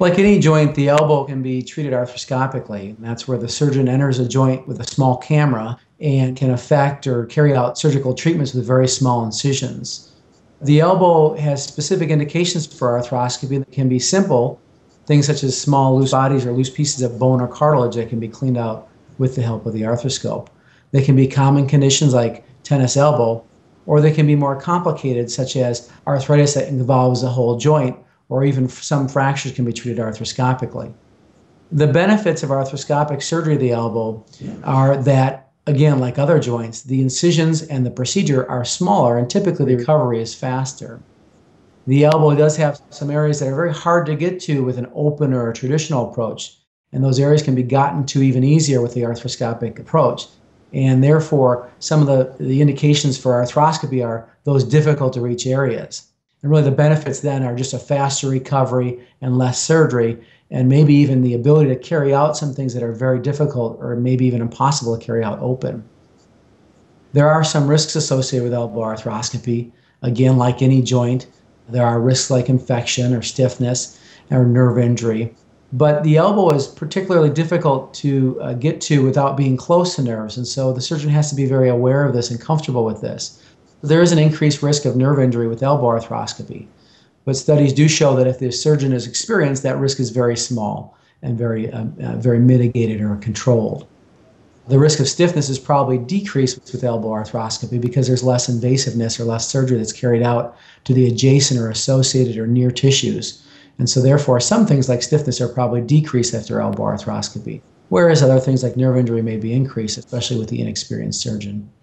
Like any joint, the elbow can be treated arthroscopically. That's where the surgeon enters a joint with a small camera and can affect or carry out surgical treatments with very small incisions. The elbow has specific indications for arthroscopy that can be simple, things such as small loose bodies or loose pieces of bone or cartilage that can be cleaned out with the help of the arthroscope. They can be common conditions like tennis elbow, or they can be more complicated, such as arthritis that involves the whole joint, or even some fractures can be treated arthroscopically. The benefits of arthroscopic surgery of the elbow are that, again, like other joints, the incisions and the procedure are smaller and typically the recovery is faster. The elbow does have some areas that are very hard to get to with an open or a traditional approach, and those areas can be gotten to even easier with the arthroscopic approach. And therefore, some of the indications for arthroscopy are those difficult to reach areas. And really the benefits then are just a faster recovery and less surgery, and maybe even the ability to carry out some things that are very difficult or maybe even impossible to carry out open. There are some risks associated with elbow arthroscopy. Again, like any joint, there are risks like infection or stiffness or nerve injury. But the elbow is particularly difficult to get to without being close to nerves, and so the surgeon has to be very aware of this and comfortable with this. There is an increased risk of nerve injury with elbow arthroscopy, but studies do show that if the surgeon is experienced, that risk is very small and very mitigated or controlled. The risk of stiffness is probably decreased with elbow arthroscopy because there's less invasiveness or less surgery that's carried out to the adjacent or associated or near tissues. And so therefore, some things like stiffness are probably decreased after elbow arthroscopy, whereas other things like nerve injury may be increased, especially with the inexperienced surgeon.